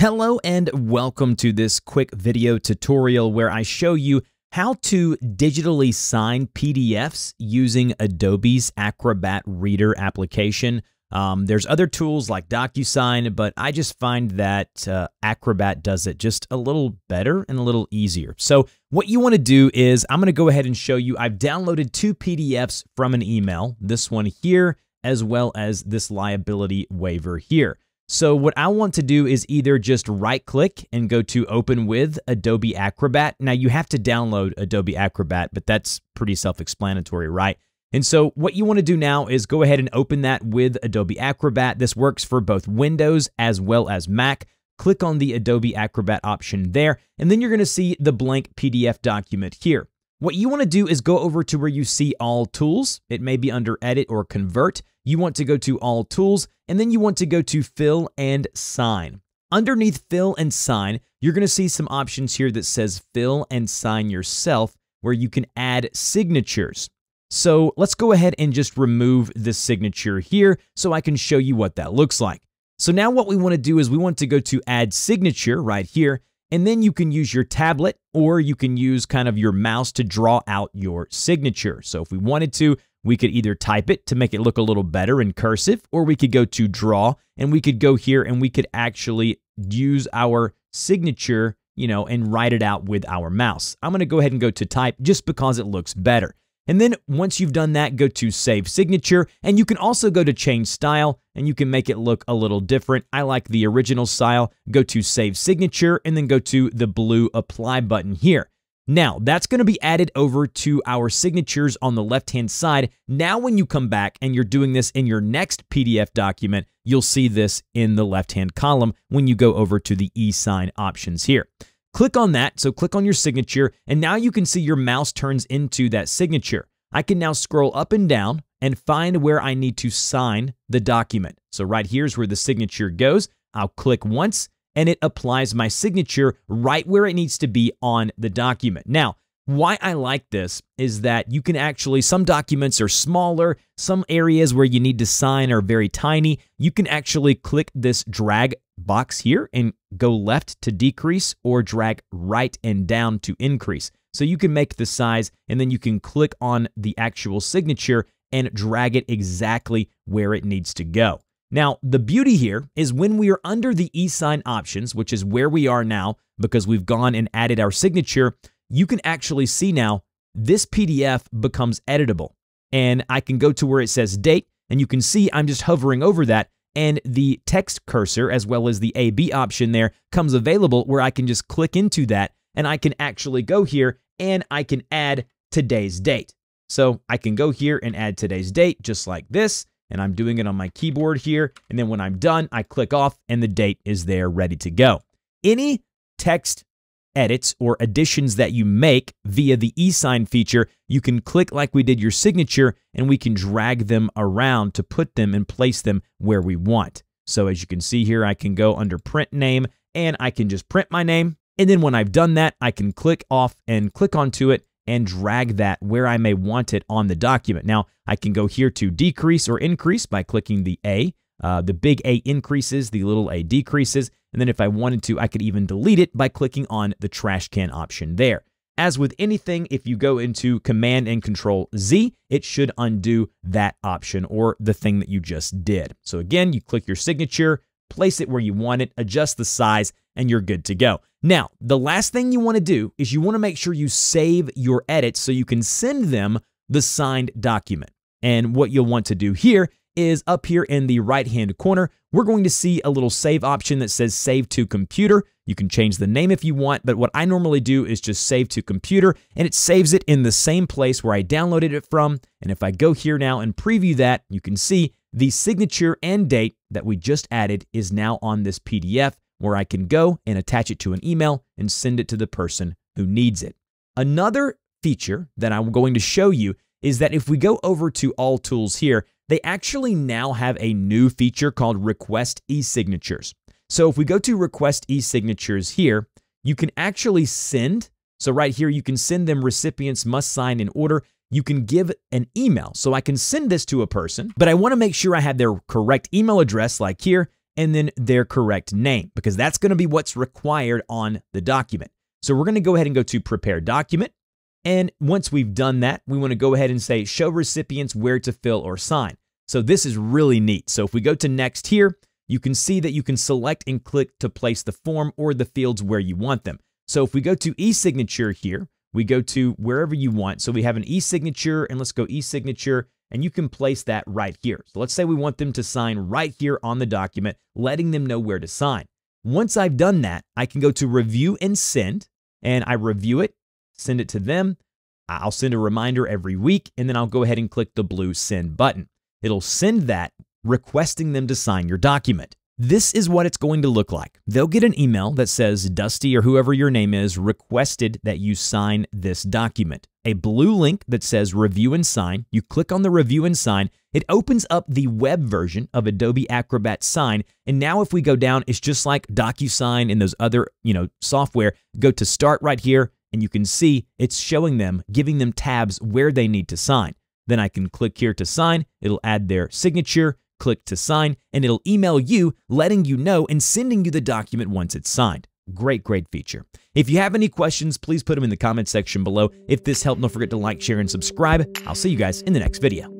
Hello and welcome to this quick video tutorial where I show you how to digitally sign PDFs using Adobe's Acrobat Reader application. There's other tools like DocuSign, but I just find that Acrobat does it just a little better and a little easier. So what you want to do is I'm going to go ahead and show you I've downloaded two PDFs from an email, this one here as well as this liability waiver here. So what I want to do is either just right-click and go to Open with Adobe Acrobat. Now, you have to download Adobe Acrobat, but that's pretty self-explanatory, right? And so what you want to do now is go ahead and open that with Adobe Acrobat. This works for both Windows as well as Mac. Click on the Adobe Acrobat option there, and then you're going to see the blank PDF document here. What you want to do is go over to where you see All Tools. It may be under Edit or Convert. You want to go to All Tools, and then you want to go to Fill and Sign. Underneath Fill and Sign, you're going to see some options here that says Fill and Sign Yourself, where you can add signatures. So let's go ahead and just remove this signature here so I can show you what that looks like. So now what we want to do is we want to go to Add Signature right here, and then you can use your tablet or you can use kind of your mouse to draw out your signature. So if we wanted to, we could either type it to make it look a little better in cursive, or we could go to Draw, and we could go here and we could actually use our signature, and write it out with our mouse. I'm going to go ahead and go to Type just because it looks better. And then once you've done that, go to Save Signature, and you can also go to Change Style, and you can make it look a little different. I like the original style. Go to Save Signature, and then go to the blue Apply button here. Now, that's going to be added over to our signatures on the left-hand side. Now, when you come back and you're doing this in your next PDF document, you'll see this in the left-hand column when you go over to the e-sign options here. Click on that, so click on your signature, and now you can see your mouse turns into that signature. I can now scroll up and down and find where I need to sign the document. So right here's where the signature goes. I'll click once, and it applies my signature right where it needs to be on the document. Now, why I like this is that you can actually, some documents are smaller, some areas where you need to sign are very tiny. You can actually click this drag box here and go left to decrease or drag right and down to increase. So you can make the size and then you can click on the actual signature and drag it exactly where it needs to go. Now, the beauty here is when we are under the e-sign options, which is where we are now because we've gone and added our signature, you can actually see now this PDF becomes editable. And I can go to where it says date, and you can see I'm just hovering over that, and the text cursor as well as the AB option there comes available where I can just click into that, and I can actually go here and I can add today's date. So I can go here and add today's date just like this, and I'm doing it on my keyboard here, and then when I'm done, I click off and the date is there ready to go. Any text edits or additions that you make via the e-sign feature, you can click like we did your signature and we can drag them around to put them and place them where we want. So as you can see here, I can go under print name and I can just print my name. And then when I've done that, I can click off and click onto it and drag that where I may want it on the document. Now I can go here to decrease or increase by clicking the A. The big A increases, the little a decreases, and then if I wanted to, I could even delete it by clicking on the trash can option there. As with anything, if you go into Command and Control Z, it should undo that option or the thing that you just did. So again, you click your signature, place it where you want it, adjust the size, and you're good to go. Now, the last thing you want to do is you want to make sure you save your edits so you can send them the signed document. And what you'll want to do here is up here in the right-hand corner, we're going to see a little save option that says Save to Computer. You can change the name if you want, but what I normally do is just Save to Computer, and it saves it in the same place where I downloaded it from. And if I go here now and preview that, you can see the signature and date that we just added is now on this PDF where I can go and attach it to an email and send it to the person who needs it. Another feature that I'm going to show you is that if we go over to All Tools here, they actually now have a new feature called Request e-signatures. So if we go to Request e-signatures here, you can actually send, so right here you can send them recipients must sign in order. You can give an email. So I can send this to a person, but I want to make sure I have their correct email address like here, and then their correct name, because that's going to be what's required on the document. So we're going to go ahead and go to Prepare Document. And once we've done that, we want to go ahead and say Show Recipients where to fill or sign. So this is really neat. So if we go to Next here, you can see that you can select and click to place the form or the fields where you want them. So if we go to e-signature here, we go to wherever you want. So we have an e-signature, and let's go e-signature, and you can place that right here. So let's say we want them to sign right here on the document, letting them know where to sign. Once I've done that, I can go to Review and Send, and I review it, send it to them. I'll send a reminder every week, and then I'll go ahead and click the blue Send button. It'll send that, requesting them to sign your document. This is what it's going to look like. They'll get an email that says Dusty, or whoever your name is, requested that you sign this document. A blue link that says Review and Sign. You click on the Review and Sign. It opens up the web version of Adobe Acrobat Sign. And now if we go down, it's just like DocuSign and those other, software. Go to Start right here, and you can see it's showing them, giving them tabs where they need to sign. Then I can click here to sign. It'll add their signature, click to sign, and it'll email you, letting you know and sending you the document once it's signed. Great, great feature. If you have any questions, please put them in the comment section below. If this helped, don't forget to like, share, and subscribe. I'll see you guys in the next video.